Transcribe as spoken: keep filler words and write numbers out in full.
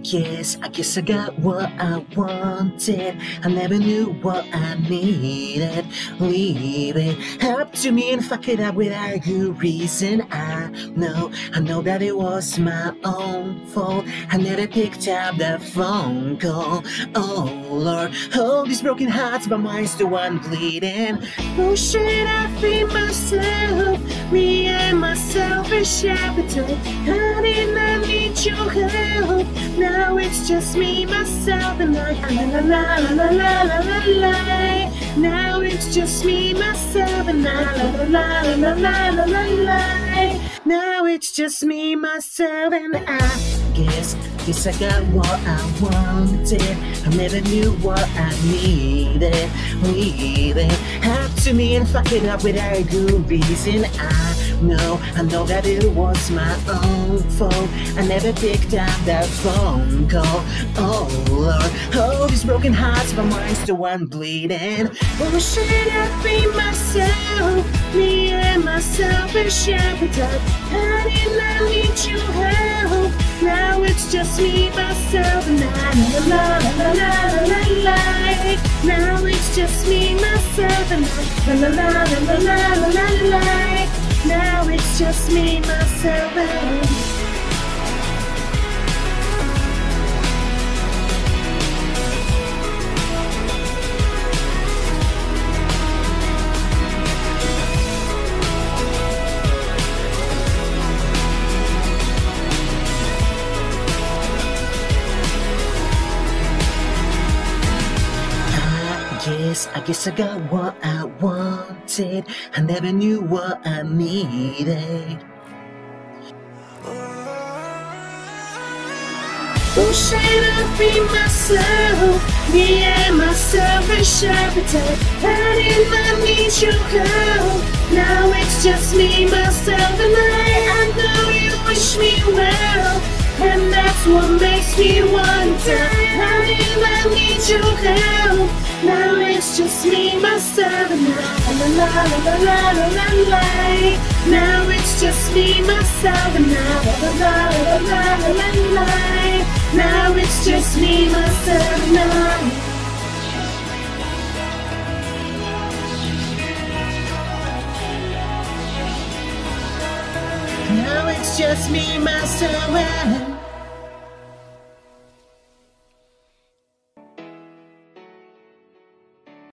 guess, I guess I got what I wanted. I never knew what I needed. Leave it up to me and fuck it up without good reason. I know, I know that it was my own fault. I never picked up the phone call. Oh Lord, all these broken hearts, but mine's the one bleeding. Oh shit, I feed myself, me and my selfish appetite. I did not need your help. Now it's just me, myself, and I. La la la la la la la la. Now it's just me, myself, and I. La la la la la la la la. Now it's just me, myself, and I. Guess, guess I got what I wanted. I never knew what I needed. Leave it up to me and fuck it up without good reason. I know, I know that it was my own fault. I never picked up that phone call. Oh Lord, all these broken hearts, but mine's the one bleeding. Oh shit, I feed myself, me and my selfish appetite. I did not need your help. Now it's just me, myself, and I. La la la la la la la. Now it's just me, myself, and I. La la la la la la la la. Now it's just me, myself, and I. Guess, I guess I got what I wanted. I never knew what I needed. Oh shit, I feed myself, me and my selfish appetite. I did not need your help. Now it's just me, myself, and I. I know you wish me well, and that's what makes me wonder. I did not need your help. Now it's just me, myself, and I. La la la la la la la. Now it's just me, myself, and I. La la la la la la la. Now it's just me, myself, and I. Now it's just me, myself, and I.